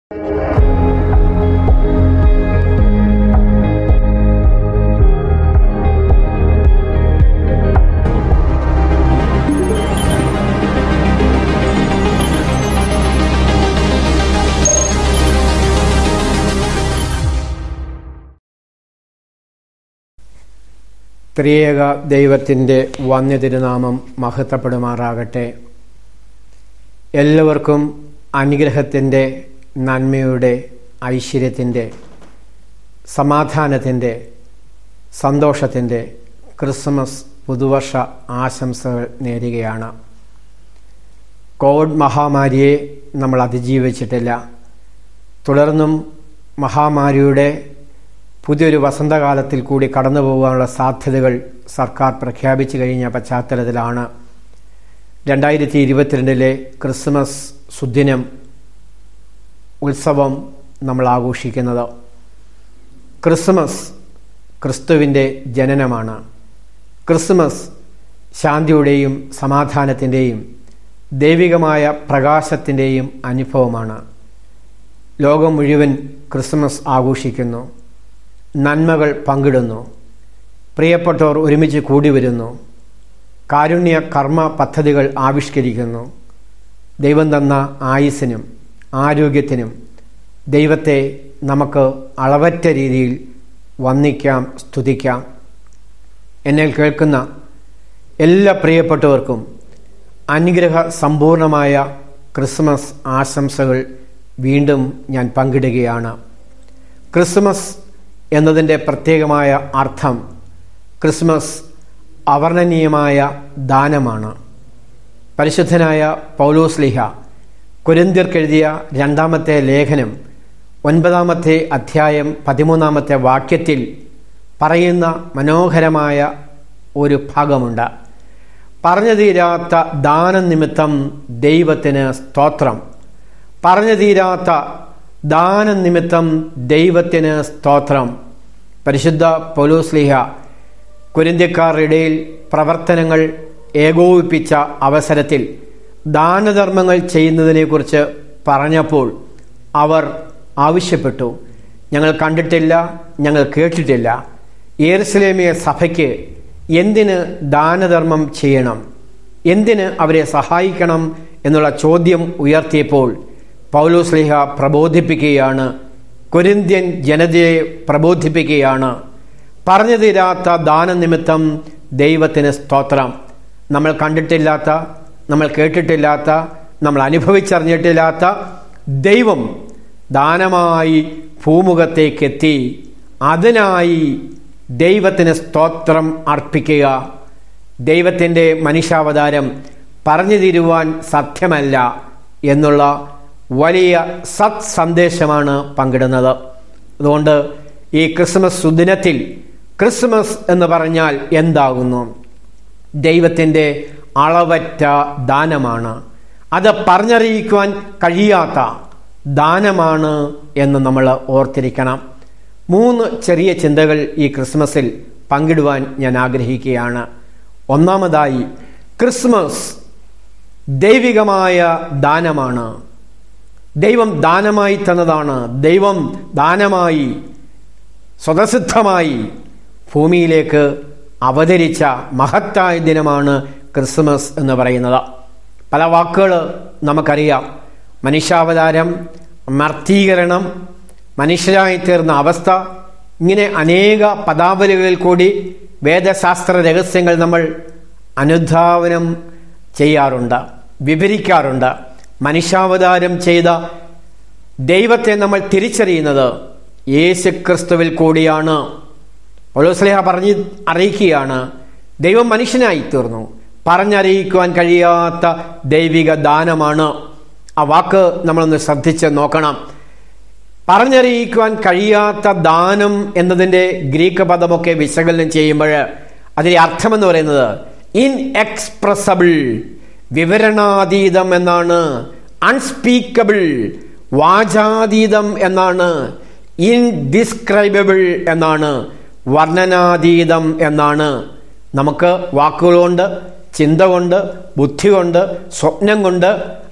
ത്രിയേക ദൈവത്തിൻ്റെ വന്യതിരുനാമം മഹത്വപ്പെടുമാറാകട്ടെ. എല്ലാവർക്കും അനുഗ്രഹത്തിൻ്റെ, നന്മയുടെ, ഐശ്വര്യത്തിൻ്റെ, സമാധാനത്തിൻ്റെ, സന്തോഷത്തിൻ്റെ ക്രിസ്മസ് പുതുവർഷ ആശംസകൾ നേരുകയാണ്. കോവിഡ് മഹാമാരിയെ നമ്മൾ അതിജീവിച്ചിട്ടില്ല. തുടർന്നും മഹാമാരിയുടെ പുതിയൊരു വസന്തകാലത്തിൽ കൂടി കടന്നു പോകാനുള്ള സാധ്യതകൾ സർക്കാർ പ്രഖ്യാപിച്ചു കഴിഞ്ഞ പശ്ചാത്തലത്തിലാണ് 2022 ക്രിസ്മസ് സുദിനം ഉത്സവം നമ്മൾ ആഘോഷിക്കുന്നത്. ക്രിസ്മസ് ക്രിസ്തുവിൻ്റെ ജനനമാണ്. ക്രിസ്മസ് ശാന്തിയുടെയും സമാധാനത്തിൻ്റെയും ദൈവികമായ പ്രകാശത്തിൻ്റെയും അനുഭവമാണ്. ലോകം മുഴുവൻ ക്രിസ്മസ് ആഘോഷിക്കുന്നു. നന്മകൾ പങ്കിടുന്നു. പ്രിയപ്പെട്ടവർ ഒരുമിച്ച് കൂടി വരുന്നു. കാരുണ്യ കർമ്മ പദ്ധതികൾ ആവിഷ്കരിക്കുന്നു. ദൈവം തന്ന ആയുസ്സിനും ആരോഗ്യത്തിനും ദൈവത്തെ നമുക്ക് അളവറ്റ രീതിയിൽ വന്ദിക്കാം, സ്തുതിക്കാം. എന്നെ കേൾക്കുന്ന എല്ലാ പ്രിയപ്പെട്ടവർക്കും അനുഗ്രഹ സമ്പൂർണമായ ക്രിസ്മസ് ആശംസകൾ വീണ്ടും ഞാൻ പങ്കിടുകയാണ്. ക്രിസ്മസ് എന്നതിൻ്റെ പ്രത്യേകമായ അർത്ഥം ക്രിസ്മസ് അവർണ്ണനീയമായ ദാനമാണ്. പരിശുദ്ധനായ പൗലോസ്ലീഹ കൊരിന്ത്യർക്കെഴുതിയ 2-ാമത്തെ ലേഖനം 9-ാമത്തെ അധ്യായം 13-ാമത്തെ വാക്യത്തിൽ പറയുന്ന മനോഹരമായ ഒരു ഭാഗമുണ്ട്. പറഞ്ഞു തീരാത്ത ദാനനിമിത്തം ദൈവത്തിന് സ്തോത്രം. പറഞ്ഞു തീരാത്ത ദാനനിമിത്തം ദൈവത്തിന് സ്തോത്രം. പരിശുദ്ധ പൗലോസ്ലീഹ കൊരിന്ത്യക്കാരുടെ ഇടയിൽ പ്രവർത്തനങ്ങൾ ഏകോപിപ്പിച്ച അവസരത്തിൽ ദാനധർമ്മങ്ങൾ ചെയ്യുന്നതിനെക്കുറിച്ച് പറഞ്ഞപ്പോൾ അവർ ആവശ്യപ്പെട്ടു, ഞങ്ങൾ കണ്ടിട്ടില്ല, ഞങ്ങൾ കേട്ടിട്ടില്ല. യെരുശലേമിയ സഭയ്ക്ക് എന്തിന് ദാനധർമ്മം ചെയ്യണം, എന്തിന് അവരെ സഹായിക്കണം എന്നുള്ള ചോദ്യം ഉയർത്തിയപ്പോൾ പൗലോസ്ലീഹ പ്രബോധിപ്പിക്കുകയാണ്, കൊരിന്ത്യൻ ജനതയെ പ്രബോധിപ്പിക്കുകയാണ്. പറഞ്ഞു തീരാത്ത ദാനനിമിത്തം ദൈവത്തിന് സ്തോത്രം. നമ്മൾ കണ്ടിട്ടില്ലാത്ത, നമ്മൾ കേട്ടിട്ടില്ലാത്ത, നമ്മൾ അനുഭവിച്ചറിഞ്ഞിട്ടില്ലാത്ത ദൈവം ദാനമായി ഭൂമുഖത്തേക്കെത്തി. അതിനായി ദൈവത്തിന് സ്തോത്രം അർപ്പിക്കുക. ദൈവത്തിൻ്റെ മനുഷ്യാവതാരം പറഞ്ഞു തീരുവാൻ സത്യമല്ല എന്നുള്ള വലിയ സത് സന്ദേശമാണ് പങ്കിടുന്നത്. അതുകൊണ്ട് ഈ ക്രിസ്മസ് സുദിനത്തിൽ ക്രിസ്മസ് എന്ന് പറഞ്ഞാൽ എന്താകുന്നു? ദൈവത്തിൻ്റെ അളവറ്റ ദാനമാണ്. അത് പറഞ്ഞറിയിക്കുവാൻ കഴിയാത്ത ദാനമാണ് എന്ന് നമ്മൾ ഓർത്തിരിക്കണം. 3 ചെറിയ ചിന്തകൾ ഈ ക്രിസ്മസിൽ പങ്കിടുവാൻ ഞാൻ ആഗ്രഹിക്കുകയാണ്. ഒന്നാമതായി, ക്രിസ്മസ് ദൈവികമായ ദാനമാണ്. ദൈവം ദാനമായി തന്നതാണ്. ദൈവം ദാനമായി സ്വതസിദ്ധമായി ഭൂമിയിലേക്ക് അവതരിച്ച മഹത്തായ ദിനമാണ് ക്രിസ്മസ് എന്ന് പറയുന്നത്. പല വാക്കുകൾ നമുക്കറിയാം. മനുഷ്യാവതാരം, മർത്തീകരണം, മനുഷ്യരായി തീർന്ന അവസ്ഥ, ഇങ്ങനെ അനേക പദാവലികളിൽ കൂടി വേദശാസ്ത്ര രഹസ്യങ്ങൾ നമ്മൾ അനുധാവനം ചെയ്യാറുണ്ട്, വിവരിക്കാറുണ്ട്. മനുഷ്യാവതാരം ചെയ്ത ദൈവത്തെ നമ്മൾ തിരിച്ചറിയുന്നത് യേശുക്രിസ്തുവിൽ കൂടിയാണ്. പൗലോസ്ലീഹ പറഞ്ഞ് അറിയിക്കുകയാണ്, ദൈവം മനുഷ്യനായി തീർന്നു. പറഞ്ഞറിയിക്കുവാൻ കഴിയാത്ത ദൈവിക ദാനമാണ്. ആ വാക്ക് നമ്മളൊന്ന് ശ്രദ്ധിച്ച് നോക്കണം. പറഞ്ഞറിയിക്കുവാൻ കഴിയാത്ത ദാനം എന്നതിൻ്റെ ഗ്രീക്ക് പദമൊക്കെ വിശകലനം ചെയ്യുമ്പോൾ അതിൻ്റെ അർത്ഥമെന്ന് പറയുന്നത് ഇൻഎക്സ്പ്രസബിൾ, വിവരണാതീതം എന്നാണ്. അൺസ്പീക്കബിൾ, വാചാതീതം എന്നാണ്. ഇൻഡിസ്ക്രൈബിൾ എന്നാണ്. വർണ്ണനാതീതം എന്നാണ്. നമുക്ക് വാക്കുകളുകൊണ്ട്, ചിന്ത കൊണ്ട്, ബുദ്ധി കൊണ്ട്, സ്വപ്നം കൊണ്ട്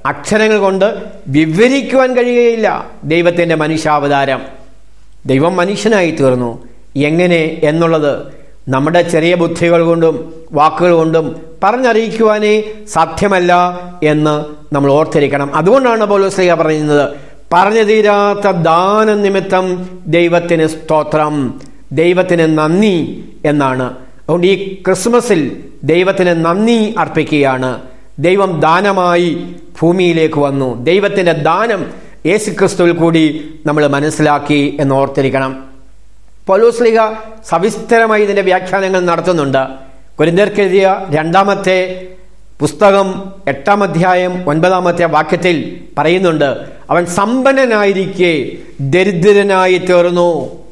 അക്ഷരങ്ങൾ കൊണ്ട് വിവരിക്കുവാൻ കഴിയുകയില്ല ദൈവത്തിൻ്റെ മനുഷ്യാവതാരം. ദൈവം മനുഷ്യനായി തീർന്നു. എങ്ങനെ എന്നുള്ളത് നമ്മുടെ ചെറിയ ബുദ്ധികൾ കൊണ്ടും വാക്കുകൾ കൊണ്ടും പറഞ്ഞറിയിക്കുവാനേ സാധ്യമല്ല എന്ന് നമ്മൾ ഓർത്തിരിക്കണം. അതുകൊണ്ടാണ് പൗലോസ് പറയുന്നത്, പറഞ്ഞു തീരാത്ത ദാനം നിമിത്തം ദൈവത്തിന് സ്തോത്രം, ദൈവത്തിന് നന്ദി എന്നാണ്. അതുകൊണ്ട് ഈ ക്രിസ്മസിൽ ദൈവത്തിന് നന്ദി അർപ്പിക്കുകയാണ്. ദൈവം ദാനമായി ഭൂമിയിലേക്ക് വന്നു. ദൈവത്തിൻ്റെ ദാനം യേശുക്രിസ്തുവിൽ കൂടി നമ്മൾ മനസ്സിലാക്കി എന്ന് ഓർത്തിരിക്കണം. പൗലോസ് സവിസ്തരമായി ഇതിൻ്റെ വ്യാഖ്യാനങ്ങൾ നടത്തുന്നുണ്ട്. കൊരിന്ത്യർക്കെഴുതിയ 2-ാമത്തെ പുസ്തകം 8-ാം അധ്യായം 9-ാമത്തെ വാക്യത്തിൽ പറയുന്നുണ്ട്, അവൻ സമ്പന്നനായിരിക്കെ ദരിദ്രനായി തീർന്നു.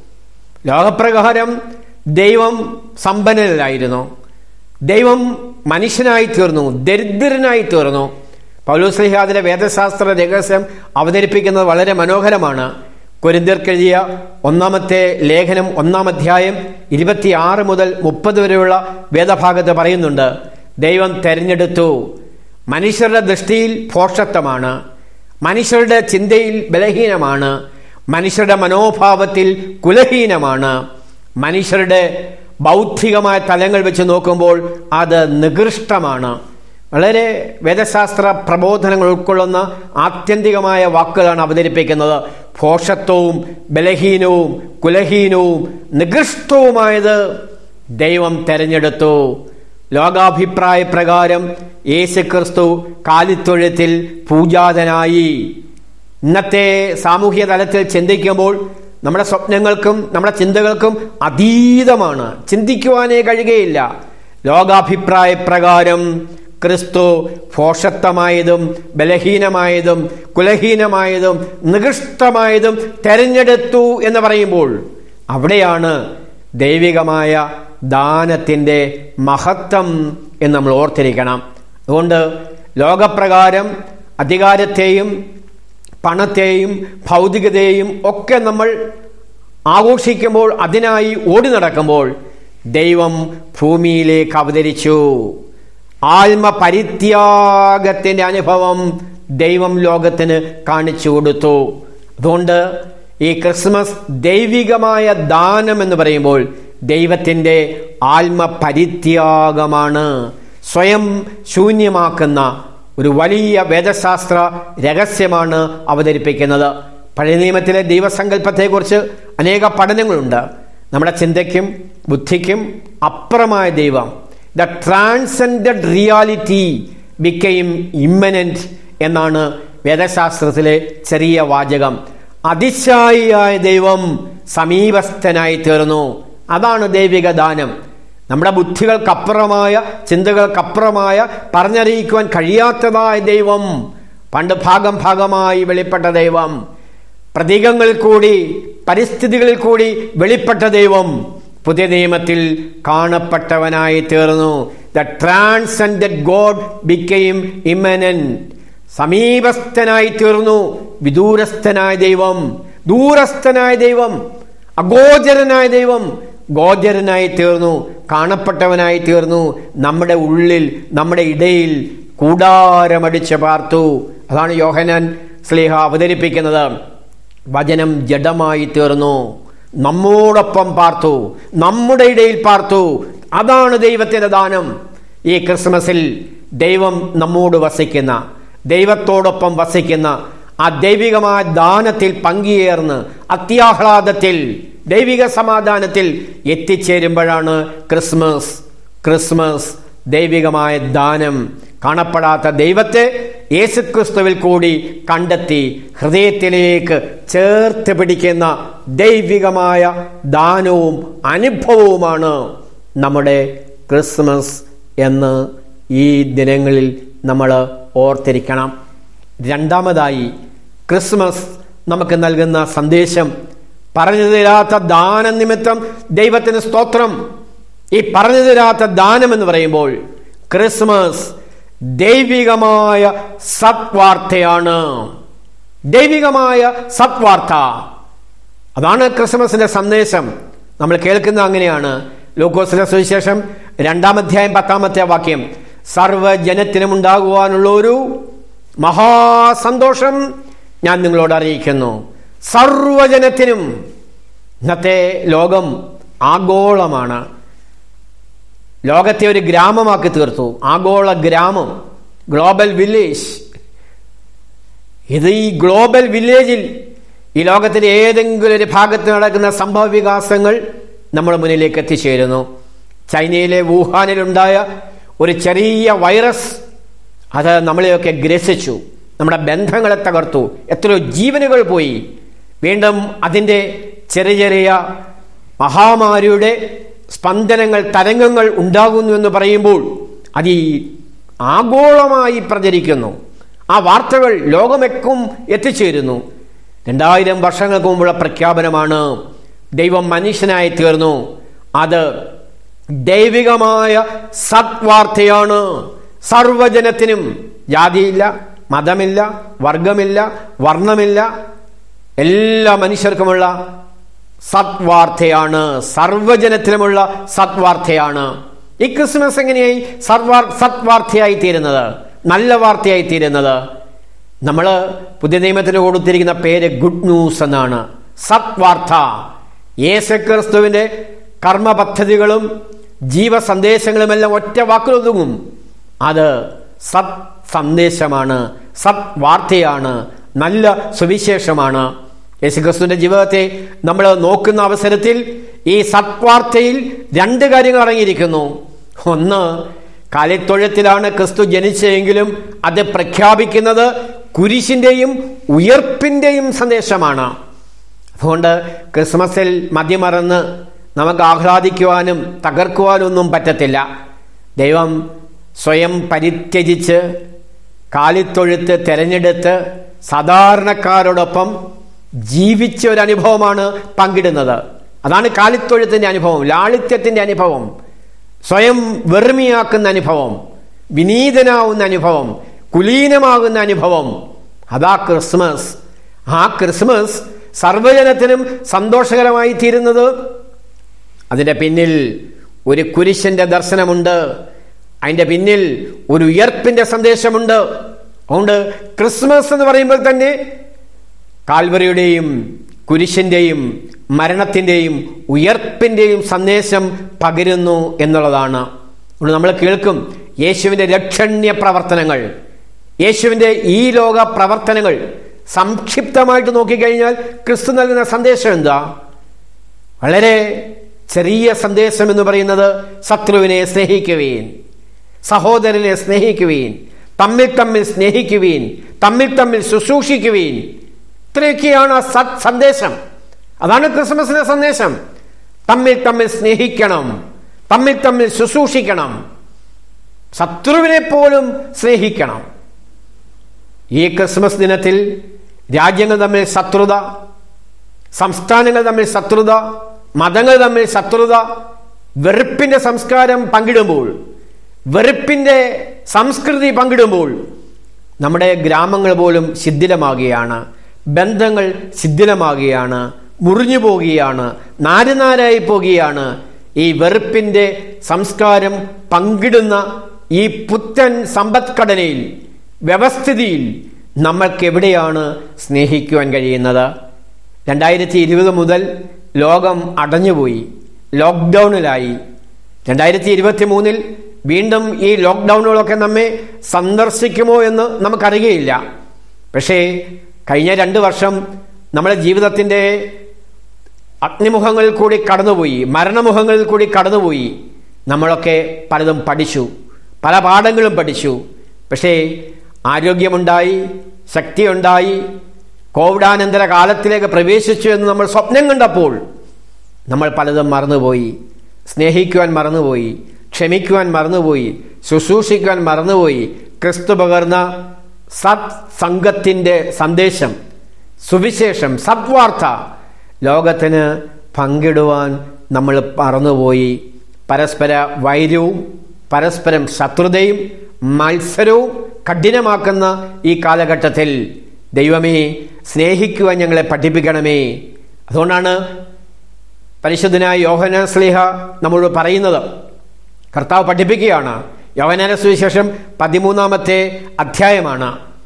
ലോകപ്രകാരം ദൈവം സമ്പന്നനായിരുന്നു, ദൈവം മനുഷ്യനായി തീർന്നു, ദരിദ്രനായി തീർന്നു. പൗലോസ് ശ്ലീഹ അതിലെ വേദശാസ്ത്ര രഹസ്യം അവതരിപ്പിക്കുന്നത് വളരെ മനോഹരമാണ്. കൊരിന്ത്യർക്കെഴുതിയ 1-ാമത്തെ ലേഖനം 1-ാം അധ്യായം 26 മുതൽ 30 വരെയുള്ള വേദഭാഗത്ത് പറയുന്നുണ്ട്, ദൈവം തെരഞ്ഞെടുത്തു. മനുഷ്യരുടെ ദൃഷ്ടിയിൽ ഭോഷത്വമാണ്, മനുഷ്യരുടെ ചിന്തയിൽ ബലഹീനമാണ്, മനുഷ്യരുടെ മനോഭാവത്തിൽ കുലഹീനമാണ്, മനുഷ്യരുടെ ബൗദ്ധികമായ തലങ്ങൾ വെച്ച് നോക്കുമ്പോൾ അത് നികൃഷ്ടമാണ്. വളരെ വേദശാസ്ത്ര പ്രബോധനങ്ങൾ ഉൾക്കൊള്ളുന്ന ആത്യന്തികമായ വാക്കുകളാണ് അവതരിപ്പിക്കുന്നത്. ഭോഷത്വവും ബലഹീനവും കുലഹീനവും നികൃഷ്ടവുമായത് ദൈവം തെരഞ്ഞെടുത്തു. ലോകാഭിപ്രായ പ്രകാരം യേശുക്രിസ്തു കാലിത്തൊഴുത്തിൽ പൂജാതനായി. ഇന്നത്തെ സാമൂഹ്യ തലത്തിൽ ചിന്തിക്കുമ്പോൾ നമ്മുടെ സ്വപ്നങ്ങൾക്കും നമ്മുടെ ചിന്തകൾക്കും അതീതമാണ്, ചിന്തിക്കുവാനേ കഴിയുകയില്ല. ലോകാഭിപ്രായ പ്രകാരം ക്രിസ്തു ഭോഷത്വമായതും ബലഹീനമായതും കുലഹീനമായതും നികൃഷ്ടമായതും തെരഞ്ഞെടുത്തു എന്ന് പറയുമ്പോൾ അവിടെയാണ് ദൈവികമായ ദാനത്തിൻ്റെ മഹത്വം എന്ന് നമ്മൾ ഓർത്തിരിക്കണം. അതുകൊണ്ട് ലോകപ്രകാരം അധികാരത്തെയും പണത്തെയും ഭൗതികതയെയും ഒക്കെ നമ്മൾ ആഘോഷിക്കുമ്പോൾ, അതിനായി ഓടി നടക്കുമ്പോൾ, ദൈവം ഭൂമിയിലേക്ക് അവതരിച്ചു. ആത്മപരിത്യാഗത്തിൻ്റെ അനുഭവം ദൈവം ലോകത്തിന് കാണിച്ചു കൊടുത്തു. അതുകൊണ്ട് ഈ ക്രിസ്മസ് ദൈവികമായ ദാനം എന്ന് പറയുമ്പോൾ ദൈവത്തിൻ്റെ ആത്മപരിത്യാഗമാണ്. സ്വയം ശൂന്യമാക്കുന്ന ഒരു വലിയ വേദശാസ്ത്ര രഹസ്യമാണ് അവതരിപ്പിക്കുന്നത്. പഴയ നിയമത്തിലെ ദൈവസങ്കല്പത്തെക്കുറിച്ച് അനേക പഠനങ്ങളുണ്ട്. നമ്മുടെ ചിന്തയ്ക്കും ബുദ്ധിക്കും അപ്പുറമായ ദൈവം, the transcended reality became immanent എന്നാണ് വേദശാസ്ത്രത്തിലെ ചെറിയ വാചകം. അതിശയിയായ ദൈവം സമീപസ്ഥനായി തീർന്നു. അതാണ് ദൈവിക ദാനം. നമ്മുടെ ബുദ്ധികൾക്കപ്പുറമായ, ചിന്തകൾക്കപ്പുറമായ, പറഞ്ഞറിയിക്കുവാൻ കഴിയാത്തതായ ദൈവം, പണ്ട് ഭാഗമായി വെളിപ്പെട്ട ദൈവം, പ്രതീകങ്ങളിൽ കൂടി പരിസ്ഥിതികളിൽ കൂടി വെളിപ്പെട്ട ദൈവം പുതിയ നിയമത്തിൽ കാണപ്പെട്ടവനായി തീർന്നു. The transcended God became immanent. സമീപസ്ഥനായി തീർന്നു. വിദൂരസ്ഥനായ ദൈവം, ദൂരസ്ഥനായ ദൈവം, അഗോചരനായ ദൈവം ഗോചരനായി തീർന്നു, കാണപ്പെട്ടവനായി തീർന്നു. നമ്മുടെ ഉള്ളിൽ, നമ്മുടെ ഇടയിൽ കൂടാരമടിച്ച് പാർത്തു. അതാണ് യോഹന്നാൻ ശ്ലീഹ അവതരിപ്പിക്കുന്നത്. വചനം ജഡമായി തീർന്നു, നമ്മോടൊപ്പം പാർത്തു, നമ്മുടെ ഇടയിൽ പാർത്തു. അതാണ് ദൈവത്തിൻ്റെ ദാനം. ഈ ക്രിസ്മസിൽ ദൈവം നമ്മോട് വസിക്കുന്ന, ദൈവത്തോടൊപ്പം വസിക്കുന്ന ആ ദൈവികമായ ദാനത്തിൽ പങ്കുചേർന്ന് അത്യാഹ്ലാദത്തിൽ ദൈവിക സമാധാനത്തിൽ എത്തിച്ചേരുമ്പോഴാണ് ക്രിസ്മസ് ദൈവികമായ ദാനം. കാണപ്പെടാത്ത ദൈവത്തെ യേശുക്രിസ്തുവിൽ കൂടി കണ്ടെത്തി ഹൃദയത്തിലേക്ക് ചേർത്ത് പിടിക്കുന്ന ദൈവികമായ ദാനവും അനുഭവവുമാണ് നമ്മുടെ ക്രിസ്മസ് എന്ന് ഈ ദിനങ്ങളിൽ നമ്മൾ ഓർത്തിരിക്കണം. രണ്ടാമതായി ക്രിസ്മസ് നമുക്ക് നൽകുന്ന സന്ദേശം, പറഞ്ഞു തരാത്ത ദാനം നിമിത്തം ദൈവത്തിന് സ്തോത്രം. ഈ പറഞ്ഞു തരാത്ത ദാനം എന്ന് പറയുമ്പോൾ ക്രിസ്മസ് ദൈവികമായ സത്വാർത്തയാണ്. ദൈവികമായ സത്വാർത്ത, അതാണ് ക്രിസ്മസിന്റെ സന്ദേശം. നമ്മൾ കേൾക്കുന്നത് അങ്ങനെയാണ്. ലൂക്കോസിന്റെ സുവിശേഷം 2-ാം അധ്യായം 10-ാമത്തെ വാക്യം, സർവ്വജനത്തിനും ഉണ്ടാകുവാനുള്ള ഒരു മഹാസന്തോഷം ഞാൻ നിങ്ങളോട് അറിയിക്കുന്നു. സർവജനത്തിനും. ഇന്നത്തെ ലോകം ആഗോളമാണ്. ലോകത്തെ ഒരു ഗ്രാമമാക്കി തീർത്തു. ആഗോള ഗ്രാമം, ഗ്ലോബൽ വില്ലേജ്. ഇത് ഈ ഗ്ലോബൽ വില്ലേജിൽ ഈ ലോകത്തിന്റെ ഏതെങ്കിലും ഒരു ഭാഗത്ത് നടക്കുന്ന സംഭവ വികാസങ്ങൾ നമ്മുടെ മുന്നിലേക്ക് എത്തിച്ചേരുന്നു. ചൈനയിലെ വുഹാനിലുണ്ടായ ഒരു ചെറിയ വൈറസ് അത് നമ്മളെയൊക്കെ ഗ്രസിച്ചു, നമ്മുടെ ബന്ധങ്ങളെ തകർത്തു, എത്രയോ ജീവനുകൾ പോയി. വീണ്ടും അതിൻ്റെ ചെറിയ ചെറിയ മഹാമാരിയുടെ സ്പന്ദനങ്ങൾ, തരംഗങ്ങൾ ഉണ്ടാകുന്നു എന്ന് പറയുമ്പോൾ അത് ഈ ആഗോളമായി പ്രചരിക്കുന്നു. ആ വാർത്തകൾ ലോകമെക്കും എത്തിച്ചേരുന്നു. 2000 വർഷങ്ങൾക്ക് മുമ്പുള്ള പ്രഖ്യാപനമാണ്. ദൈവം മനുഷ്യനായി തീർന്നു. അത് ദൈവികമായ സത്വാർത്തയാണ്. സർവജനത്തിനും, ജാതിയില്ല, മതമില്ല, വർഗമില്ല, വർണ്ണമില്ല, എല്ലാ മനുഷ്യർക്കുമുള്ള സത്വാർത്തയാണ്. സർവജനത്തിനുമുള്ള സത്വാർത്തയാണ്. ഈ ക്രിസ്മസ് എങ്ങനെയായി സത്വാർത്തയായി തീരുന്നത്, നല്ല വാർത്തയായി തീരുന്നത്? നമ്മൾ പുതിയ നിയമത്തിന് കൊടുത്തിരിക്കുന്ന പേര് ഗുഡ് ന്യൂസ് എന്നാണ്. സത്വാർത്ത. യേശുക്രിസ്തുവിന്റെ കർമ്മ പദ്ധതികളും ജീവസന്ദേശങ്ങളുമെല്ലാം ഒറ്റ വാക്കിലൊതുങ്ങും. അത് സത് സന്ദേശമാണ്, സത്വാർത്തയാണ്, നല്ല സുവിശേഷമാണ്. യേശുക്രിസ്തുവിന്റെ ജീവിതത്തെ നമ്മൾ നോക്കുന്ന അവസരത്തിൽ ഈ സത്വാർത്തയിൽ 2 കാര്യങ്ങൾ അടങ്ങിയിരിക്കുന്നു. ഒന്ന്, കാലിത്തൊഴുത്തിലാണ് ക്രിസ്തു ജനിച്ചതെങ്കിലും അത് പ്രഖ്യാപിക്കുന്നത് കുരിശിന്റെയും ഉയർപ്പിന്റെയും സന്ദേശമാണ്. അതുകൊണ്ട് ക്രിസ്മസിൽ മതിമറന്ന് നമുക്ക് ആഹ്ലാദിക്കുവാനും തകർക്കുവാനും ഒന്നും പറ്റത്തില്ല. ദൈവം സ്വയം പരിത്യജിച്ച് കാലിത്തൊഴുത്ത് തിരഞ്ഞെടുത്ത് സാധാരണക്കാരോടൊപ്പം ജീവിച്ച ഒരു അനുഭവമാണ് പങ്കിടുന്നത്. അതാണ് കാലിത്തൊഴുത്തിന്റെ അനുഭവം, ലാളിത്യത്തിന്റെ അനുഭവം, സ്വയം വെറുമിയാക്കുന്ന അനുഭവം, വിനീതനാവുന്ന അനുഭവം, കുലീനമാകുന്ന അനുഭവം. അതാ ക്രിസ്മസ്. ആ ക്രിസ്മസ് സർവജനത്തിനും സന്തോഷകരമായി തീരുന്നത് അതിൻ്റെ പിന്നിൽ ഒരു കുരിശിന്റെ ദർശനമുണ്ട്. അതിൻ്റെ പിന്നിൽ ഒരു ഉയർപ്പിന്റെ സന്ദേശമുണ്ട്. അതുകൊണ്ട് ക്രിസ്മസ് എന്ന് പറയുമ്പോൾ തന്നെ കാൽവറിയുടെയും കുരിശിന്റെയും മരണത്തിന്റെയും ഉയർപ്പിന്റെയും സന്ദേശം പകരുന്നു എന്നുള്ളതാണ്. അതുകൊണ്ട് നമ്മൾ കേൾക്കും യേശുവിന്റെ രക്ഷണ്യ പ്രവർത്തനങ്ങൾ, യേശുവിന്റെ ഈ ലോക പ്രവർത്തനങ്ങൾ. സംക്ഷിപ്തമായിട്ട് നോക്കിക്കഴിഞ്ഞാൽ ക്രിസ്തു നൽകുന്ന സന്ദേശം എന്താ? വളരെ ചെറിയ സന്ദേശം എന്ന് പറയുന്നത് ശത്രുവിനെ സ്നേഹിക്കുവീൻ, സഹോദരനെ സ്നേഹിക്കുവീൻ, തമ്മിൽ തമ്മിൽ സ്നേഹിക്കുവീൻ, തമ്മിൽ തമ്മിൽ ശുശ്രൂഷിക്കുവീൻ. ഇത്രയൊക്കെയാണ് സത് സന്ദേശം. അതാണ് ക്രിസ്മസിന്റെ സന്ദേശം. തമ്മിൽ തമ്മിൽ സ്നേഹിക്കണം, തമ്മിൽ തമ്മിൽ ശുശ്രൂഷിക്കണം, ശത്രുവിനെ പോലും സ്നേഹിക്കണം. ഈ ക്രിസ്മസ് ദിനത്തിൽ രാജ്യങ്ങൾ തമ്മിൽ ശത്രുത, സംസ്ഥാനങ്ങൾ തമ്മിൽ ശത്രുത, മതങ്ങൾ തമ്മിൽ ശത്രുത, വെറുപ്പിന്റെ സംസ്കാരം പങ്കിടുമ്പോൾ, വെറുപ്പിന്റെ സംസ്കൃതി പങ്കിടുമ്പോൾ നമ്മുടെ ഗ്രാമങ്ങൾ പോലും ശിഥിലമാകുകയാണ്, ബന്ധങ്ങൾ ശിഥിലമാകുകയാണ്, മുറിഞ്ഞു പോകുകയാണ്, നാരുനാരായി പോകുകയാണ്. ഈ വെറുപ്പിന്റെ സംസ്കാരം പങ്കിടുന്ന ഈ പുത്തൻ സമ്പദ്ഘടനയിൽ, വ്യവസ്ഥിതിയിൽ നമ്മൾക്ക് എവിടെയാണ് സ്നേഹിക്കുവാൻ കഴിയുന്നത്? 2020 മുതൽ ലോകം അടഞ്ഞുപോയി, ലോക്ക്ഡൗണിലായി. 2023 വീണ്ടും ഈ ലോക്ക്ഡൗണുകളൊക്കെ നമ്മെ സന്ദർശിക്കുമോ എന്ന് നമുക്കറിയുകയില്ല. പക്ഷേ കഴിഞ്ഞ 2 വർഷം നമ്മുടെ ജീവിതത്തിൻ്റെ അഗ്നിമുഖങ്ങളിൽ കൂടി കടന്നുപോയി, മരണമുഖങ്ങളിൽ കൂടി കടന്നുപോയി. നമ്മളൊക്കെ പലതും പഠിച്ചു, പല പാഠങ്ങളും പഠിച്ചു. പക്ഷേ ആരോഗ്യമുണ്ടായി, ശക്തിയുണ്ടായി, കോവിഡാനന്തര കാലത്തിലേക്ക് പ്രവേശിച്ചു എന്ന് നമ്മൾ സ്വപ്നം കണ്ടപ്പോൾ നമ്മൾ പലതും മറന്നുപോയി. സ്നേഹിക്കുവാൻ മറന്നുപോയി, ക്ഷമിക്കുവാൻ മറന്നുപോയി, ശുശ്രൂഷിക്കുവാൻ മറന്നുപോയി. ക്രിസ്തു പകർന്ന സത്സംഗത്തിൻ്റെ സന്ദേശം, സുവിശേഷം, സദ്വാർത്ത ലോകത്തിന് പങ്കിടുവാൻ നമ്മൾ മറന്നുപോയി. പരസ്പര വൈര്യവും പരസ്പരം ശത്രുതയും മത്സരവും കഠിനമാക്കുന്ന ഈ കാലഘട്ടത്തിൽ ദൈവമേ, സ്നേഹിക്കുവാൻ ഞങ്ങളെ പഠിപ്പിക്കണമേ. അതുകൊണ്ടാണ് പരിശുദ്ധനായ യോഹന്നാൻ ശ്ലീഹ നമ്മോട് പറയുന്നത്, കർത്താവ് പഠിപ്പിക്കുകയാണ്. യോഹന്നാന്റെ സുവിശേഷം 13-ാമത്തെ അധ്യായമാണ്.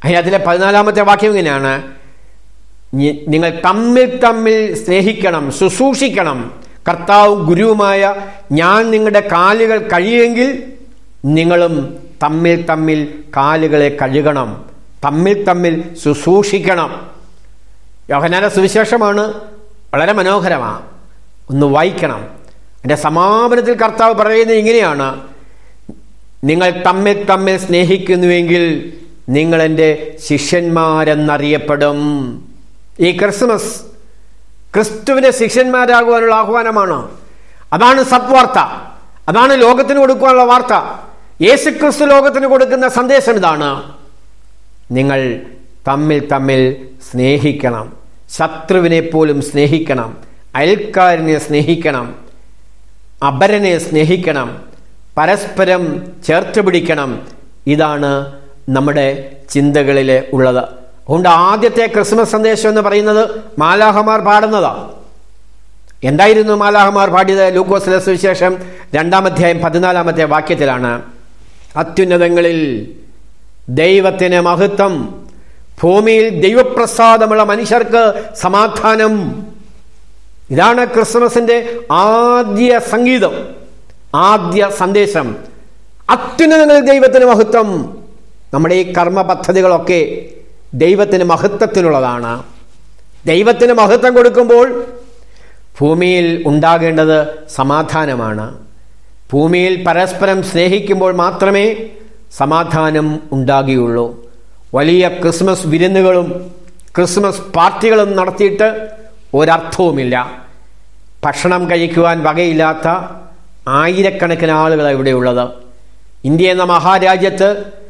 അതിലെ 14-ാമത്തെ വാക്യം ഇങ്ങനെയാണ്: നിങ്ങൾ തമ്മിൽ തമ്മിൽ സ്നേഹിക്കണം, ശുശ്രൂഷിക്കണം. കർത്താവും ഗുരുവുമായ ഞാൻ നിങ്ങളുടെ കാലുകൾ കഴുകിയെങ്കിൽ നിങ്ങളും തമ്മിൽ തമ്മിൽ കാലുകളെ കഴുകണം, തമ്മിൽ തമ്മിൽ ശുശ്രൂഷിക്കണം. യോഹന്നാന്റെ സുവിശേഷമാണ്, വളരെ മനോഹരമാണ്, ഒന്ന് വായിക്കണം. എൻ്റെ സമാപനത്തിൽ കർത്താവ് പറയുന്നത് ഇങ്ങനെയാണ്: നിങ്ങൾ തമ്മിൽ തമ്മിൽ സ്നേഹിക്കുന്നുവെങ്കിൽ നിങ്ങൾ എൻ്റെ ശിഷ്യന്മാരെന്നറിയപ്പെടും. ഈ ക്രിസ്മസ് ക്രിസ്തുവിൻ്റെ ശിഷ്യന്മാരാകുവാനുള്ള ആഹ്വാനമാണ്. അതാണ് സത്വാർത്ത, അതാണ് ലോകത്തിന് കൊടുക്കുവാനുള്ള വാർത്ത. യേശുക്രിസ്തു ലോകത്തിന് കൊടുക്കുന്ന സന്ദേശം ഇതാണ്: നിങ്ങൾ തമ്മിൽ തമ്മിൽ സ്നേഹിക്കണം, ശത്രുവിനെ പോലും സ്നേഹിക്കണം, അയൽക്കാരനെ സ്നേഹിക്കണം, അപരനെ സ്നേഹിക്കണം, പരസ്പരം ചേർത്ത് പിടിക്കണം. ഇതാണ് നമ്മുടെ ചിന്തകളിൽ ഉള്ളത്. അതുകൊണ്ട് ആദ്യത്തെ ക്രിസ്മസ് സന്ദേശം എന്ന് പറയുന്നത് മാലാഹമാർ പാടുന്നതാണ്. എന്തായിരുന്നു മാലാഹമാർ പാടിയത്? ലൂക്കോസിലെ സുവിശേഷം 2-ാം അധ്യായം 14-ാമത്തെ വാക്യത്തിലാണ്: അത്യുന്നതങ്ങളിൽ ദൈവത്തിന് മഹത്വം, ഭൂമിയിൽ ദൈവപ്രസാദമുള്ള മനുഷ്യർക്ക് സമാധാനം. ഇതാണ് ക്രിസ്മസിന്റെ ആദ്യ സംഗീതം, ആദ്യ സന്ദേശം. അത്യുന്നതങ്ങളിൽ ദൈവത്തിന് മഹത്വം. നമ്മുടെ ഈ കർമ്മ പദ്ധതികളൊക്കെ ദൈവത്തിന് മഹത്വത്തിനുള്ളതാണ്. ദൈവത്തിന് മഹത്വം കൊടുക്കുമ്പോൾ ഭൂമിയിൽ ഉണ്ടാകേണ്ടത് സമാധാനമാണ്. ഭൂമിയിൽ പരസ്പരം സ്നേഹിക്കുമ്പോൾ മാത്രമേ സമാധാനം ഉണ്ടാകുകയുള്ളൂ. വലിയ ക്രിസ്മസ് വിരുന്നുകളും ക്രിസ്മസ് പാർട്ടികളും നടത്തിയിട്ട് ഒരർത്ഥവുമില്ല. ഭക്ഷണം കഴിക്കുവാൻ വകയില്ലാത്ത ആയിരക്കണക്കിന് ആളുകളാണ് ഇവിടെയുള്ളത്. ഇന്ത്യ എന്ന മഹാരാജ്യത്ത്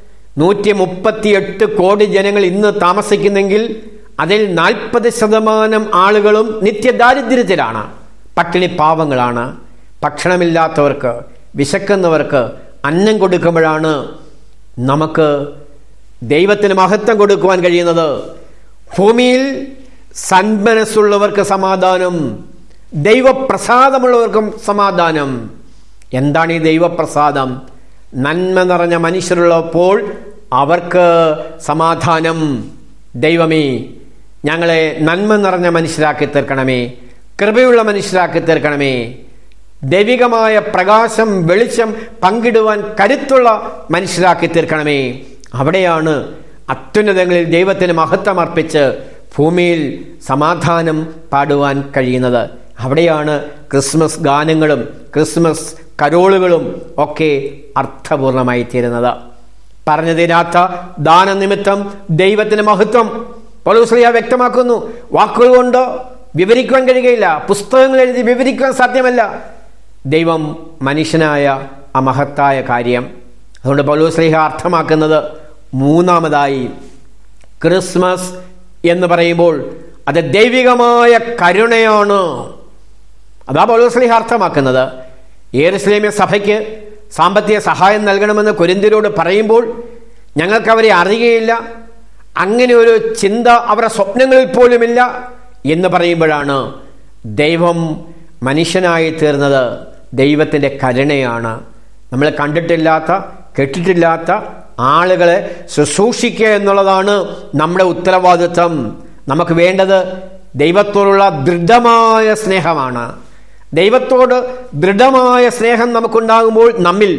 138 കോടി ജനങ്ങൾ ഇന്ന് താമസിക്കുന്നെങ്കിൽ അതിൽ 40% ആളുകളും നിത്യദാരിദ്ര്യത്തിലാണ്, പട്ടിണി പാവങ്ങളാണ്. ഭക്ഷണമില്ലാത്തവർക്ക്, വിശക്കുന്നവർക്ക് അന്നം കൊടുക്കുമ്പോഴാണ് നമുക്ക് ദൈവത്തിന് മഹത്വം കൊടുക്കുവാൻ കഴിയുന്നത്. ഭൂമിയിൽ സന്മനസ്സുള്ളവർക്ക് സമാധാനം, ദൈവപ്രസാദമുള്ളവർക്കും സമാധാനം. എന്താണ് ഈ ദൈവപ്രസാദം? നന്മ നിറഞ്ഞ മനുഷ്യരുള്ളപ്പോൾ അവർക്ക് സമാധാനം. ദൈവമേ, ഞങ്ങളെ നന്മ നിറഞ്ഞ മനുഷ്യരാക്കി തീർക്കണമേ, കൃപയുള്ള മനുഷ്യരാക്കി തീർക്കണമേ, ദൈവികമായ പ്രകാശം, വെളിച്ചം പങ്കിടുവാൻ കരുത്തുള്ള മനുഷ്യരാക്കി തീർക്കണമേ. അവിടെയാണ് അത്യുന്നതങ്ങളിൽ ദൈവത്തിന് മഹത്വം അർപ്പിച്ച് ഭൂമിയിൽ സമാധാനം പാടുവാൻ കഴിയുന്നത്. അവിടെയാണ് ക്രിസ്മസ് ഗാനങ്ങളും ക്രിസ്മസ് കരോളുകളും ഒക്കെ അർത്ഥപൂർണമായി തീരുന്നത്. പറഞ്ഞു തീരാത്ത ദാനനിമിത്തം ദൈവത്തിന് മഹത്വം പൗലോസ് വ്യക്തമാക്കുന്നു. വാക്കുകൾ കൊണ്ട് വിവരിക്കുവാൻ കഴിയുകയില്ല, പുസ്തകങ്ങൾ എഴുതി വിവരിക്കുവാൻ സാധ്യമല്ല ദൈവം മനുഷ്യനായ ആ മഹത്തായ കാര്യം. അതുകൊണ്ട് പൗലോസ് അർത്ഥമാക്കുന്നത് മൂന്നാമതായി ക്രിസ്മസ് എന്ന് പറയുമ്പോൾ അത് ദൈവികമായ കരുണയാണ്. അതാ പൗലോസ് അർത്ഥമാക്കുന്നത്. യെരുശലേം സഭയ്ക്ക് സാമ്പത്തിക സഹായം നൽകണമെന്ന് കൊരിന്ത്യരോട് പറയുമ്പോൾ ഞങ്ങൾക്ക് അവരെ അറിയുകയില്ല, അങ്ങനെ ഒരു ചിന്ത അവരുടെ സ്വപ്നങ്ങളിൽ പോലുമില്ല എന്ന് പറയുമ്പോഴാണ് ദൈവം മനുഷ്യനായി തീർന്നത്. ദൈവത്തിൻ്റെ കരുണയാണ്. നമ്മൾ കണ്ടിട്ടില്ലാത്ത, കേട്ടിട്ടില്ലാത്ത ആളുകളെ ശുശ്രൂഷിക്കുക എന്നുള്ളതാണ് നമ്മുടെ ഉത്തരവാദിത്വം. നമുക്ക് വേണ്ടത് ദൈവത്തോടുള്ള ദൃഢമായ സ്നേഹമാണ്. ദൈവത്തോട് ദൃഢമായ സ്നേഹം നമുക്കുണ്ടാകുമ്പോൾ നമ്മിൽ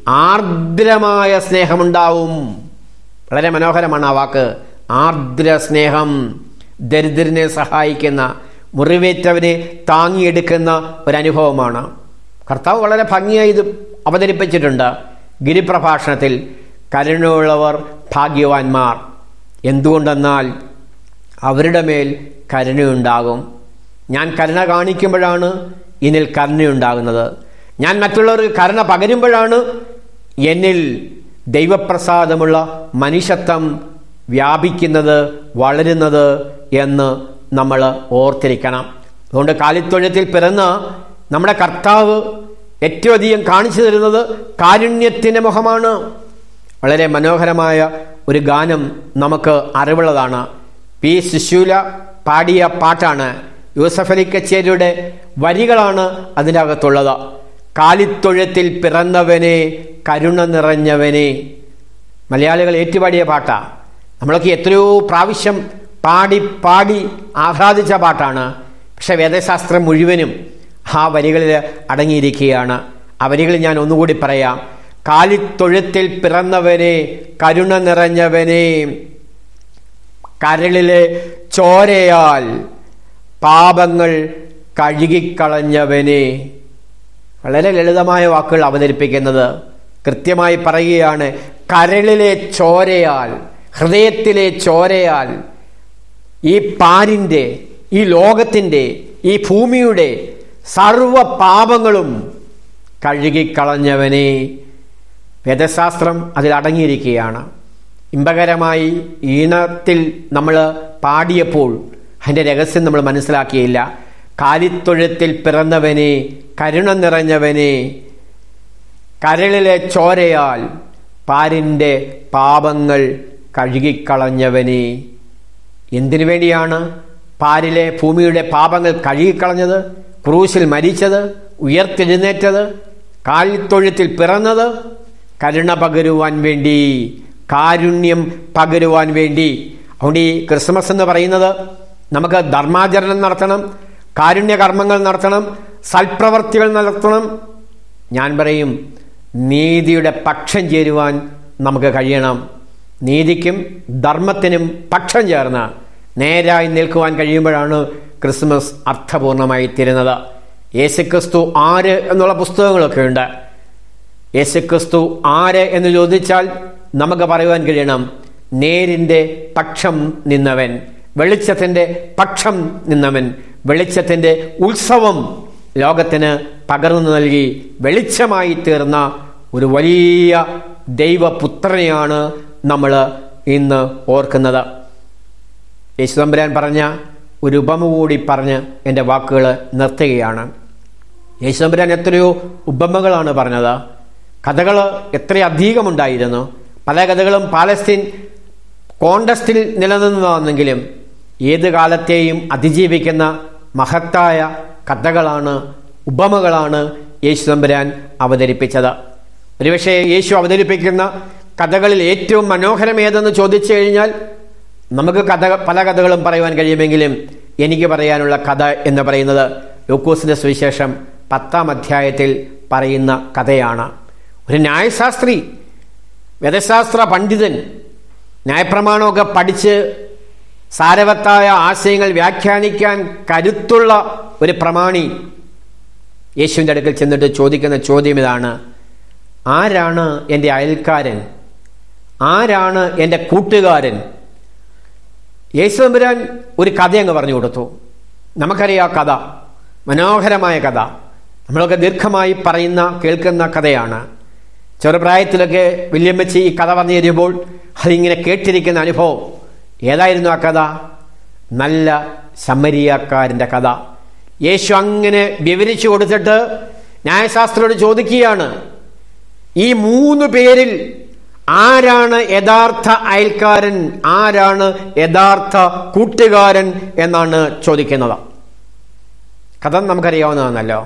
ആർദ്രമായ സ്നേഹമുണ്ടാവും. വളരെ മനോഹരമാണ് ആ വാക്ക്, ആർദ്ര സ്നേഹം. ദരിദ്രനെ സഹായിക്കുന്ന, മുറിവേറ്റവനെ താങ്ങിയെടുക്കുന്ന ഒരനുഭവമാണ്. കർത്താവ് വളരെ ഭംഗിയായി ഇത് അവതരിപ്പിച്ചിട്ടുണ്ട് ഗിരിപ്രഭാഷണത്തിൽ. കരുണയുള്ളവർ ഭാഗ്യവാന്മാർ. എന്തുകൊണ്ടെന്നാൽ അവരുടെ മേൽ കരുണയുണ്ടാകും. ഞാൻ കരുണ കാണിക്കുമ്പോഴാണ് എന്നിൽ കരുണയുണ്ടാകുന്നത്. ഞാൻ മറ്റുള്ളവർക്ക് കരുണ പകരുമ്പോഴാണ് എന്നിൽ ദൈവപ്രസാദമുള്ള മനുഷ്യത്വം വ്യാപിക്കുന്നത്, വളരുന്നത് എന്ന് നമ്മൾ ഓർത്തിരിക്കണം. അതുകൊണ്ട് കാലിത്തൊഴുത്തിൽ പിറന്ന നമ്മുടെ കർത്താവ് ഏറ്റവും അധികം കാണിച്ചു തരുന്നത് കാരുണ്യത്തിൻ്റെ മുഖമാണ്. വളരെ മനോഹരമായ ഒരു ഗാനം നമുക്ക് അറിവുള്ളതാണ്. പി ശിശൂല പാടിയ പാട്ടാണ്. യൂസഫ് അലി കച്ചേരിയുടെ വരികളാണ് അതിൻ്റെ അകത്തുള്ളത്. കാലിത്തൊഴുത്തിൽ പിറന്നവനെ, കരുണ നിറഞ്ഞവനെ. മലയാളികൾ ഏറ്റുപാടിയ പാട്ടാ. നമ്മളൊക്കെ എത്രയോ പ്രാവശ്യം പാടി പാടി ആഹ്ലാദിച്ച പാട്ടാണ്. പക്ഷെ വേദശാസ്ത്രം മുഴുവനും ആ വരികളിൽ അടങ്ങിയിരിക്കുകയാണ്. ആ വരികൾ ഞാൻ ഒന്നുകൂടി പറയാം. കാലിത്തൊഴുത്തിൽ പിറന്നവനെ, കരുണ നിറഞ്ഞവനെ, കരളിലെ ചോരയാൽ പാപങ്ങൾ കഴുകിക്കളഞ്ഞവനെ. വളരെ ലളിതമായ വാക്കുകൾ അവതരിപ്പിക്കുന്നത്. കൃത്യമായി പറയുകയാണ്, കരളിലെ ചോരയാൽ, ഹൃദയത്തിലെ ചോരയാൽ ഈ പാരിൻ്റെ, ഈ ലോകത്തിൻ്റെ, ഈ ഭൂമിയുടെ സർവ പാപങ്ങളും കഴുകിക്കളഞ്ഞവനെ. വേദശാസ്ത്രം അതിലടങ്ങിയിരിക്കുകയാണ്. ഇമ്പകരമായി ഈണത്തിൽ നമ്മൾ പാടിയപ്പോൾ അതിൻ്റെ രഹസ്യം നമ്മൾ മനസ്സിലാക്കിയില്ല. കാലിത്തൊഴുത്തിൽ പിറന്നവനെ, കരുണ നിറഞ്ഞവനെ, കരളിലെ ചോരയാൽ പാരിൻ്റെ പാപങ്ങൾ കഴുകിക്കളഞ്ഞവനെ. എന്തിനു വേണ്ടിയാണ് പാരിലെ ഭൂമിയുടെ പാപങ്ങൾ കഴുകിക്കളഞ്ഞത്? ക്രൂശിൽ മരിച്ചത്, ഉയർത്തെഴുന്നേറ്റത്, കാലിത്തൊഴുത്തിൽ പിറന്നത് കരുണ പകരുവാൻ വേണ്ടി, കാരുണ്യം പകരുവാൻ വേണ്ടി. അതുകൊണ്ട് ഈ ക്രിസ്മസ് എന്ന് പറയുന്നത് നമുക്ക് ധർമാചരണം നടത്തണം, കാരുണ്യകർമ്മങ്ങൾ നടത്തണം, സൽപ്രവർത്തികൾ നടത്തണം. ഞാൻ പറയും, നീതിയുടെ പക്ഷം ചേരുവാൻ നമുക്ക് കഴിയണം. നീതിക്കും ധർമ്മത്തിനും പക്ഷം ചേർന്ന് നേരായി നിൽക്കുവാൻ കഴിയുമ്പോഴാണ് ക്രിസ്മസ് അർത്ഥപൂർണമായി തീരുന്നത്. യേശുക്രിസ്തു ആര് എന്നുള്ള പുസ്തകങ്ങളൊക്കെ ഉണ്ട്. യേശുക്രിസ്തു ആര് എന്ന് ചോദിച്ചാൽ നമുക്ക് പറയുവാൻ കഴിയണം, നേരിൻ്റെ പക്ഷം നിന്നവൻ, വെളിച്ചത്തിൻ്റെ പക്ഷം നിന്നവൻ, വെളിച്ചത്തിൻ്റെ ഉത്സവം ലോകത്തിന് പകർന്നു നൽകി വെളിച്ചമായി തീർന്ന ഒരു വലിയ ദൈവപുത്രനെയാണ് നമ്മൾ ഇന്ന് ഓർക്കുന്നത്. യേശുതമ്പുരാൻ പറഞ്ഞ ഒരു ഉപമ കൂടി പറഞ്ഞ് എൻ്റെ വാക്കുകൾ നിർത്തുകയാണ്. യേശുതമ്പുരാൻ എത്രയോ ഉപമകളാണ് പറഞ്ഞത്. കഥകൾ എത്രയധികമുണ്ടായിരുന്നു. പല കഥകളും പാലസ്തീൻ കോണ്ടസ്റ്റിൽ നിലനിന്നതാണെങ്കിലും ഏത് കാലത്തെയും അതിജീവിക്കുന്ന മഹത്തായ കഥകളാണ്, ഉപമകളാണ് യേശുതമ്പുരാൻ അവതരിപ്പിച്ചത്. ഒരുപക്ഷെ യേശു അവതരിപ്പിക്കുന്ന കഥകളിൽ ഏറ്റവും മനോഹരം ഏതെന്ന് ചോദിച്ചു കഴിഞ്ഞാൽ നമുക്ക് പല കഥകളും പറയുവാൻ കഴിയുമെങ്കിലും എനിക്ക് പറയാനുള്ള കഥ എന്ന് പറയുന്നത് ലൂക്കോസിന്റെ സുവിശേഷം 10-ാം അധ്യായത്തിൽ പറയുന്ന കഥയാണ്. ഒരു ന്യായശാസ്ത്രി, വേദശാസ്ത്ര പണ്ഡിതൻ, ന്യായപ്രമാണമൊക്കെ പഠിച്ച് സാരവത്തായ ആശയങ്ങൾ വ്യാഖ്യാനിക്കാൻ കരുത്തുള്ള ഒരു പ്രമാണി യേശുവിൻ്റെ അടുക്കൽ ചെന്നിട്ട് ചോദിക്കുന്ന ചോദ്യം ഇതാണ്: ആരാണ് എൻ്റെ അയൽക്കാരൻ? ആരാണ് എൻ്റെ കൂട്ടുകാരൻ? യേശുതമ്പുരാൻ ഒരു കഥ അങ്ങ് പറഞ്ഞു കൊടുത്തു. നമുക്കറിയാം കഥ, മനോഹരമായ കഥ, നമ്മളൊക്കെ ദീർഘമായി പറയുന്ന കേൾക്കുന്ന കഥയാണ്. ചെറുപ്രായത്തിലൊക്കെ വല്യമ്മച്ചി ഈ കഥ പറഞ്ഞു തരുമ്പോൾ അതിങ്ങനെ കേട്ടിരിക്കുന്ന അനുഭവം. ഏതായിരുന്നു ആ കഥ? നല്ല ശമരിയാക്കാരൻ്റെ കഥ. യേശു അങ്ങനെ വിവരിച്ചു കൊടുത്തിട്ട് ന്യായശാസ്ത്രിയോട് ചോദിക്കുകയാണ്, ഈ 3 പേരിൽ ആരാണ് യഥാർത്ഥ അയൽക്കാരൻ, ആരാണ് യഥാർത്ഥ കൂട്ടുകാരൻ എന്നാണ് ചോദിക്കുന്നത്. കഥ നമുക്കറിയാവുന്നതാണല്ലോ.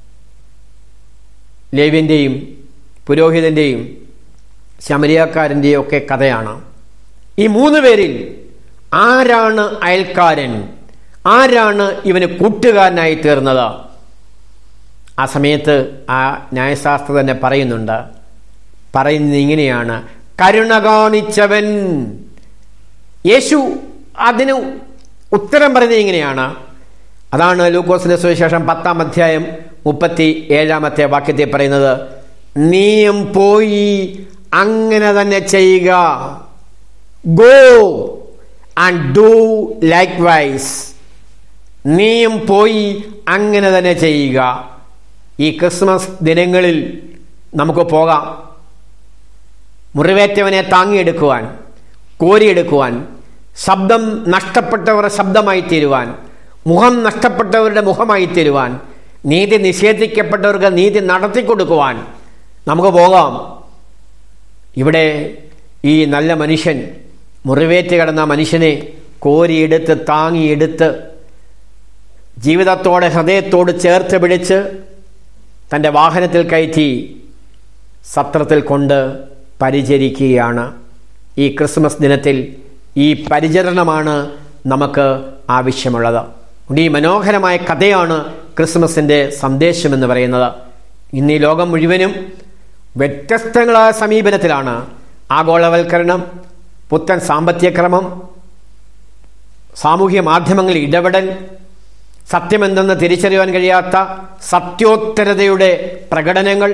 ലേവ്യൻ്റെയും പുരോഹിതൻ്റെയും ശമരിയാക്കാരൻ്റെയും ഒക്കെ കഥയാണ്. ഈ 3 പേരിൽ ആരാണ് അയൽക്കാരൻ, ആരാണ് ഇവന് കൂട്ടുകാരനായി തീർന്നത്? ആ സമയത്ത് ആ ന്യായശാസ്ത്ര തന്നെ പറയുന്നത് ഇങ്ങനെയാണ്: കരുണ കാണിച്ചവൻ. യേശു അതിന് ഉത്തരം പറയുന്നത് ഇങ്ങനെയാണ്. അതാണ് ലൂക്കോസിന്റെ സുവിശേഷം 10-ാം അധ്യായം 37-ാമത്തെ വാക്യത്തിൽ പറയുന്നത്: നീയും പോയി അങ്ങനെ തന്നെ ചെയ്യുക. Go and do likewise. നീയും പോയി അങ്ങനെ തന്നെ ചെയ്യുക. ഈ ക്രിസ്മസ് ദിനങ്ങളിൽ നമുക്ക് പോകാം. മുറിവേറ്റവനെ താങ്ങിയെടുക്കുവാൻ, കോരിയെടുക്കുവാൻ, ശബ്ദം നഷ്ടപ്പെട്ടവരുടെ ശബ്ദമായി തീരുവാൻ, മുഖം നഷ്ടപ്പെട്ടവരുടെ മുഖമായി തീരുവാൻ, നീതി നിഷേധിക്കപ്പെട്ടവർക്ക് നീതി നടത്തിക്കൊടുക്കുവാൻ നമുക്ക് പോകാം. ഇവിടെ ഈ നല്ല മനുഷ്യൻ, മുറിവേറ്റ് കിടന്ന മനുഷ്യനെ കോരിയെടുത്ത് താങ്ങിയെടുത്ത് ജീവിതത്തോടെ ഹൃദയത്തോട് ചേർത്ത് പിടിച്ച് തൻ്റെ വാഹനത്തിൽ കയറ്റി സത്രത്തിൽ കൊണ്ട് പരിചരിക്കുകയാണ്. ഈ ക്രിസ്മസ് ദിനത്തിൽ ഈ പരിചരണമാണ് നമുക്ക് ആവശ്യമുള്ളത്. ഈ മനോഹരമായ കഥയാണ് ക്രിസ്മസിൻ്റെ സന്ദേശമെന്ന് പറയുന്നത്. ഇന്ന് ഈ ലോകം മുഴുവനും വ്യത്യസ്തങ്ങളായ സമീപനത്തിലാണ്. ആഗോളവൽക്കരണം, പുത്തൻ സാമ്പത്തിക ക്രമം, സാമൂഹ്യ മാധ്യമങ്ങളിൽ ഇടപെടൽ, സത്യമെന്തെന്ന് തിരിച്ചറിയാൻ കഴിയാത്ത സത്യോത്തരതയുടെ പ്രകടനങ്ങൾ,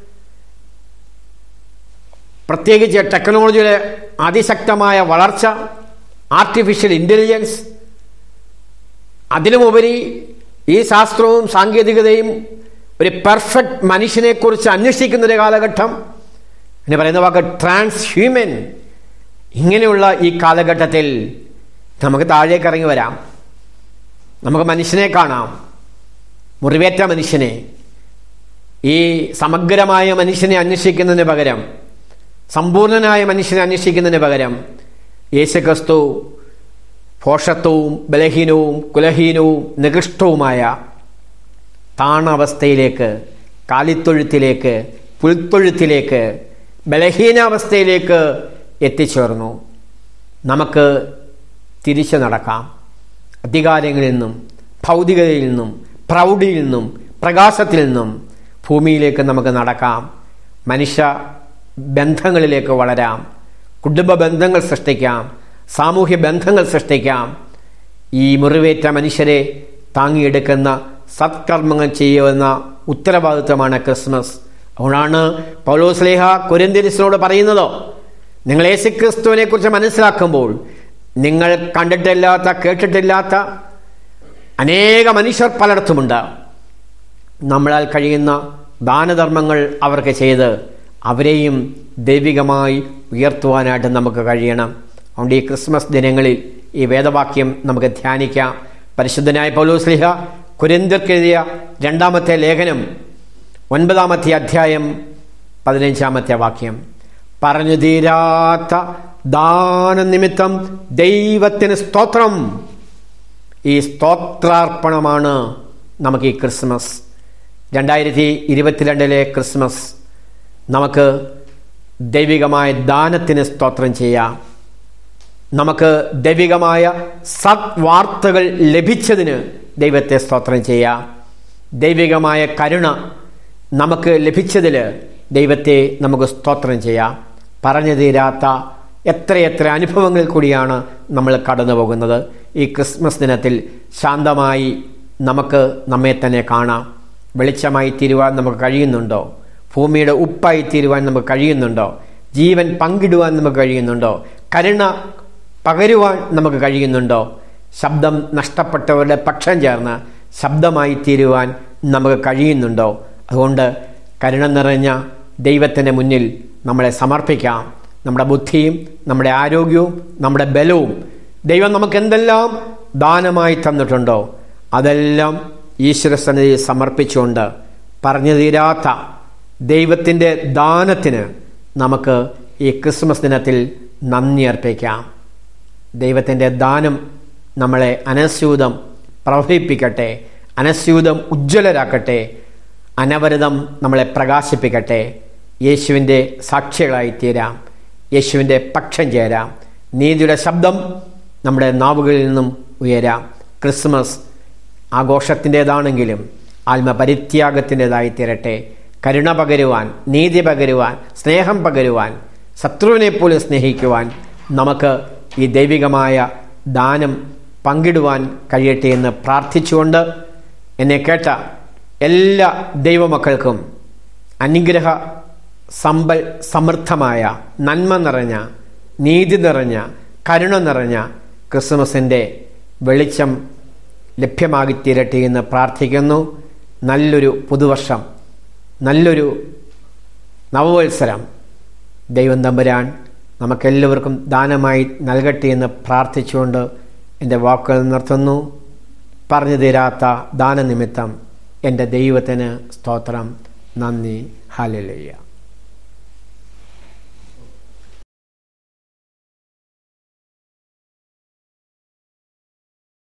പ്രത്യേകിച്ച് ടെക്നോളജിയുടെ അതിശക്തമായ വളർച്ച, ആർട്ടിഫിഷ്യൽ ഇൻ്റലിജൻസ്, അതിലുമുപരി ഈ ശാസ്ത്രവും സാങ്കേതികതയും ഒരു പെർഫെക്റ്റ് മനുഷ്യനെക്കുറിച്ച് അന്വേഷിക്കുന്നൊരു കാലഘട്ടം, എന്ന് പറയുന്ന വാക്ക് ട്രാൻസ് ഹ്യൂമൻ. ഇങ്ങനെയുള്ള ഈ കാലഘട്ടത്തിൽ നമുക്ക് താഴേക്ക് ഇറങ്ങി വരാം. നമുക്ക് മനുഷ്യനെ കാണാം, മുറിവേറ്റ മനുഷ്യനെ. ഈ സമഗ്രമായ മനുഷ്യനെ അന്വേഷിക്കുന്നതിന് പകരം, സമ്പൂർണനായ മനുഷ്യനെ അന്വേഷിക്കുന്നതിന് പകരം യേശുക്രിസ്തു ഭോഷത്വവും ബലഹീനവും കുലഹീനവും നികൃഷ്ടവുമായ താണവസ്ഥയിലേക്ക്, കാലിത്തൊഴുത്തിലേക്ക്, പുൽത്തൊഴുത്തിലേക്ക്, ബലഹീനാവസ്ഥയിലേക്ക് എത്തിച്ചേർന്നു. നമുക്ക് തിരിച്ചു നടക്കാം. അധികാരങ്ങളിൽ നിന്നും, ഭൗതികതയിൽ നിന്നും, പ്രൗഢിയിൽ നിന്നും, പ്രകാശത്തിൽ നിന്നും ഭൂമിയിലേക്ക് നമുക്ക് നടക്കാം. മനുഷ്യ ബന്ധങ്ങളിലേക്ക് വളരാം. കുടുംബ ബന്ധങ്ങൾ സൃഷ്ടിക്കാം, സാമൂഹ്യ ബന്ധങ്ങൾ സൃഷ്ടിക്കാം. ഈ മുറിവേറ്റ മനുഷ്യരെ താങ്ങിയെടുക്കുന്ന സത്കർമ്മങ്ങൾ ചെയ്യുന്ന ഉത്തരവാദിത്വമാണ് ക്രിസ്മസ്. അതുകൊണ്ടാണ് പൗലോസ്ലീഹ കൊരിന്ത്യൻസിനോട് പറയുന്നത്, നിങ്ങൾ യേശുക്രിസ്തുവിനെ കുറിച്ച് മനസ്സിലാക്കുമ്പോൾ നിങ്ങൾ കണ്ടിട്ടില്ലാത്ത, കേട്ടിട്ടില്ലാത്ത അനേക മനുഷ്യർ പലയിടത്തുമുണ്ട്. നമ്മളാൽ കഴിയുന്ന ദാനധർമ്മങ്ങൾ അവർക്ക് ചെയ്ത് അവരെയും ദൈവികമായി ഉയർത്തുവാനായിട്ട് നമുക്ക് കഴിയണം. അതുകൊണ്ട് ഈ ക്രിസ്മസ് ദിനങ്ങളിൽ ഈ വേദവാക്യം നമുക്ക് ധ്യാനിക്കാം. പരിശുദ്ധനായ പൗലോസ്ലീഹ കൊരിന്ത്യർക്കെഴുതിയ 2-ാമത്തെ ലേഖനം 9-ാമത്തെ അധ്യായം 15-ാമത്തെ വാക്യം, പറഞ്ഞു തീരാത്ത ദാനനിമിത്തം ദൈവത്തിന് സ്തോത്രം. ഈ സ്തോത്രാർപ്പണമാണ് നമുക്ക് ഈ ക്രിസ്മസ്. 2022 ക്രിസ്മസ് നമുക്ക് ദൈവികമായ ദാനത്തിന് സ്തോത്രം ചെയ്യാം. നമുക്ക് ദൈവികമായ സദ്വാർത്തകൾ ലഭിച്ചതിന് ദൈവത്തെ സ്തോത്രം ചെയ്യാം. ദൈവികമായ കരുണ നമുക്ക് ലഭിച്ചതിൽ ദൈവത്തെ നമുക്ക് സ്തോത്രം ചെയ്യാം. പറഞ്ഞു തീരാത്ത എത്രയെത്ര അനുഭവങ്ങളിൽ കൂടിയാണ് നമ്മൾ കടന്നു പോകുന്നത്. ഈ ക്രിസ്മസ് ദിനത്തിൽ ശാന്തമായി നമുക്ക് നമ്മെ തന്നെ കാണാം. വെളിച്ചമായി തീരുവാൻ നമുക്ക് കഴിയുന്നുണ്ടോ? ഭൂമിയുടെ ഉപ്പായി തീരുവാൻ നമുക്ക് കഴിയുന്നുണ്ടോ? ജീവൻ പങ്കിടുവാൻ നമുക്ക് കഴിയുന്നുണ്ടോ? കരുണ പകരുവാൻ നമുക്ക് കഴിയുന്നുണ്ടോ? ശബ്ദം നഷ്ടപ്പെട്ടവരുടെ പക്ഷം ചേർന്ന് ശബ്ദമായി തീരുവാൻ നമുക്ക് കഴിയുന്നുണ്ടോ? അതുകൊണ്ട് കരുണ നിറഞ്ഞ ദൈവത്തിൻ്റെ മുന്നിൽ നമ്മളെ സമർപ്പിക്കാം. നമ്മുടെ ബുദ്ധിയും നമ്മുടെ ആരോഗ്യവും നമ്മുടെ ബലവും ദൈവം നമുക്ക് എന്തെല്ലാം ദാനമായി തന്നിട്ടുണ്ടോ അതെല്ലാം ഈശ്വരസന്നിധിയിൽ സമർപ്പിച്ചുകൊണ്ട് പറഞ്ഞു തീരാത്ത ദൈവത്തിൻ്റെ ദാനത്തിന് നമുക്ക് ഈ ക്രിസ്മസ് ദിനത്തിൽ നന്ദി അർപ്പിക്കാം. ദൈവത്തിൻ്റെ ദാനം നമ്മളെ അനസ്യൂതം പ്രവഹിപ്പിക്കട്ടെ, അനസ്യൂതം ഉജ്ജ്വലരാക്കട്ടെ, അനവരതം നമ്മളെ പ്രകാശിപ്പിക്കട്ടെ. യേശുവിൻ്റെ സാക്ഷികളായിത്തീരാം, യേശുവിൻ്റെ പക്ഷം ചേരാം. നീതിയുടെ ശബ്ദം നമ്മുടെ നാവുകളിൽ നിന്നും ഉയരാം. ക്രിസ്മസ് ആഘോഷത്തിൻ്റെതാണെങ്കിലും ആത്മപരിത്യാഗത്തിൻ്റെതായി തീരട്ടെ. കരുണ പകരുവാൻ, നീതി പകരുവാൻ, സ്നേഹം പകരുവാൻ, ശത്രുവിനെ പോലും സ്നേഹിക്കുവാൻ നമുക്ക് ഈ ദൈവികമായ ദാനം പങ്കിടുവാൻ കഴിയട്ടെ എന്ന് പ്രാർത്ഥിച്ചുകൊണ്ട് എന്നെ കേട്ട എല്ലാ ദൈവമക്കൾക്കും അനുഗ്രഹ സമൃദ്ധമായ നന്മ നിറഞ്ഞ, നീതി നിറഞ്ഞ, കരുണ നിറഞ്ഞ ക്രിസ്മസിൻ്റെ വെളിച്ചം ലഭ്യമാകിത്തീരട്ടെ എന്ന് പ്രാർത്ഥിക്കുന്നു. നല്ലൊരു പുതുവർഷം, നല്ലൊരു നവവത്സരം ദൈവം തമ്പുരാൻ നമുക്കെല്ലാവർക്കും ദാനമായി നൽകട്ടെ എന്ന് പ്രാർത്ഥിച്ചുകൊണ്ട് എൻ്റെ വാക്കുകൾ നിർത്തുന്നു. പറഞ്ഞു തീരാത്ത ദാനനിമിത്തം എൻ്റെ ദൈവത്തിന് സ്തോത്രം, നന്ദി, ഹല്ലേലൂയ.